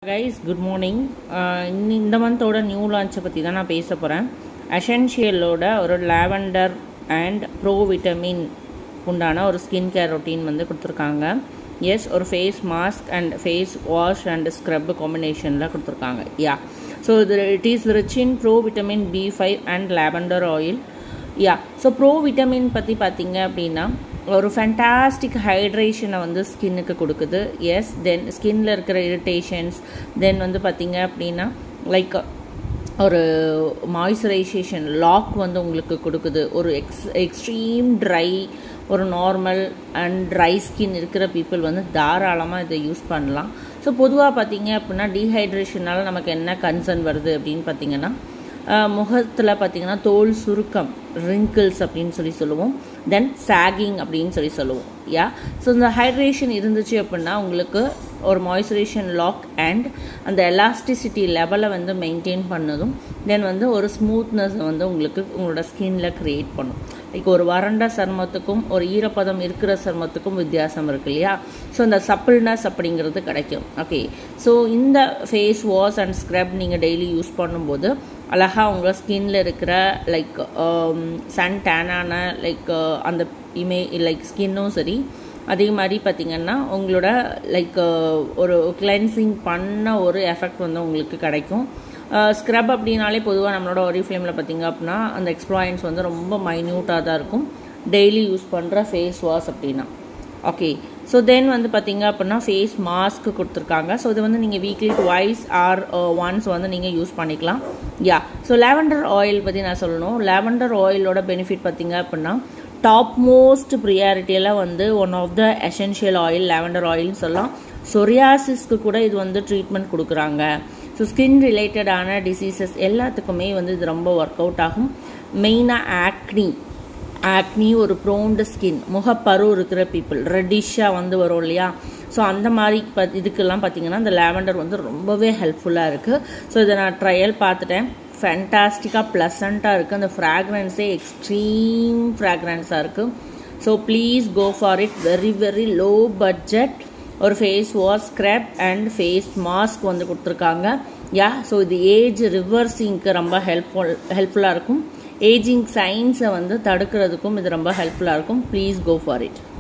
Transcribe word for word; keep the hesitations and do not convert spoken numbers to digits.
Guys, good morning. இந்த மந்தோட new லான்ச்சை பற்றி தான் நான் பேச போகிறேன். எசென்ஷியலோட ஒரு லாவெண்டர் அண்ட் ப்ரோ விட்டமின் உண்டான ஒரு ஸ்கின் கேர் ரொட்டீன் வந்து கொடுத்துருக்காங்க. எஸ், ஒரு face mask and face wash and scrub காம்பினேஷனில் கொடுத்துருக்காங்க. யா ஸோ இது it is rich in pro vitamin B five and lavender oil. Yeah so pro vitamin பற்றி பார்த்தீங்க அப்படின்னா ஒரு ஃபேண்டாஸ்டிக் ஹைட்ரேஷனை வந்து ஸ்கின்னுக்கு கொடுக்குது. எஸ், தென் ஸ்கின்னில் இருக்கிற இரிட்டேஷன்ஸ், தென் வந்து பார்த்திங்க அப்படின்னா லைக் ஒரு மாய்ஸ்சரைசேஷன் லாக் வந்து உங்களுக்கு கொடுக்குது. ஒரு எக்ஸ் எக்ஸ்ட்ரீம் ட்ரை, ஒரு நார்மல் அண்ட் ட்ரை ஸ்கின் இருக்கிற பீப்புள் வந்து தாராளமாக இதை யூஸ் பண்ணலாம். ஸோ பொதுவாக பார்த்திங்க அப்படின்னா டீஹைட்ரேஷனால் நமக்கு என்ன கன்சர்ன் வருது அப்படின்னு பார்த்திங்கன்னா முகத்தில் பார்த்திங்கன்னா தோல் சுருக்கம், ரிங்கிள்ஸ் அப்படின்னு சொல்லி சொல்லுவோம். தென் சாகிங் அப்படின்னு சொல்லி சொல்லுவோம். யா ஸோ இந்த ஹைட்ரேஷன் இருந்துச்சு அப்படின்னா உங்களுக்கு ஒரு மாய்ஸ்சரைசேஷன் லாக் அண்ட் அந்த எலாஸ்டிசிட்டி லெவலை வந்து மெயின்டைன் பண்ணதும், தென் வந்து ஒரு ஸ்மூத்னஸ் வந்து உங்களுக்கு உங்களோட ஸ்கின்ல க்ரியேட் பண்ணும். லைக் ஒரு வறண்ட சருமத்துக்கும் ஒரு ஈரப்பதம் இருக்கிற சருமத்துக்கும் வித்தியாசம் இருக்கு இல்லையா? ஸோ இந்த சப்பிள்னஸ் அப்படிங்கிறது கிடைக்கும். ஓகே, ஸோ இந்த ஃபேஸ் வாஷ் அண்ட் ஸ்க்ரப் நீங்கள் டெய்லி யூஸ் பண்ணும்போது அழகாக உங்கள் ஸ்கின்ல இருக்கிற லைக் சன் டேனான லைக் அந்த இமே லைக் ஸ்கின்னும் சரி, அதே மாதிரி பார்த்திங்கன்னா உங்களோட லைக் ஒரு கிளென்சிங் பண்ண ஒரு எஃபெக்ட் வந்து உங்களுக்கு கிடைக்கும். ஸ்க்ரப் அப்படின்னாலே பொதுவாக நம்மளோட ஒரிஃப்ளேமில் பார்த்திங்க அப்படின்னா அந்த எக்ஸ்ப்ளாயன்ஸ் வந்து ரொம்ப மைன்யூட்டாக தான் இருக்கும் டெய்லி யூஸ் பண்ணுற ஃபேஸ் வாஷ் அப்படின்னா. ஓகே, ஸோ தென் வந்து பார்த்திங்க அப்படின்னா ஃபேஸ் மாஸ்க் கொடுத்துருக்காங்க. ஸோ இது வந்து நீங்கள் வீக்லி ட்வைஸ் ஆர் ஒன்ஸ் வந்து நீங்கள் யூஸ் பண்ணிக்கலாம். யா ஸோ லாவெண்டர் ஆயில் பற்றி நான் சொல்லணும். லாவெண்டர் ஆயிலோட பெனிஃபிட் பார்த்திங்க அப்படின்னா டாப் மோஸ்ட் ப்ரியாரிட்டியில் வந்து one of the essential oil lavender ஆயில்னு சொல்லலாம். சொரியாசிஸ்க்கு கூட இது வந்து ட்ரீட்மெண்ட் கொடுக்குறாங்க. ஸோ ஸ்கின் ரிலேட்டடான டிசீசஸ் எல்லாத்துக்குமே வந்து இது ரொம்ப ஒர்க் அவுட் ஆகும். மெயினாக ஆக்னி ஆக்னி ஒரு ப்ரோன்டு ஸ்கின், முகப்பரு இருக்கிற பீப்புள், ரெட்டிஷாக வந்து வரும் இல்லையா? ஸோ அந்த மாதிரி ப இதுக்கெல்லாம் பார்த்தீங்கன்னா இந்த லாவெண்டர் வந்து ரொம்பவே ஹெல்ப்ஃபுல்லாக இருக்குது. ஸோ இதை நான் ட்ரையல் பார்த்துட்டேன். ஃபேண்டாஸ்டிக்காக ப்ளசண்ட்டாக இருக்குது. அந்த ஃப்ராக்ரன்ஸே எக்ஸ்ட்ரீம் ஃப்ராக்ரன்ஸாக இருக்குது. So please go for it. Very very low budget ஒரு face wash, scrub and face mask வந்து கொடுத்துருக்காங்க. யா ஸோ இது ஏஜ் ரிவர்சிங்க்கு ரொம்ப ஹெல்ப்ஃபுல் ஹெல்ப்ஃபுல்லாக இருக்கும். ஏஜிங் சைன்ஸை வந்து தடுக்கிறதுக்கும் இது ரொம்ப ஹெல்ப்ஃபுல்லாக இருக்கும். Please go for it.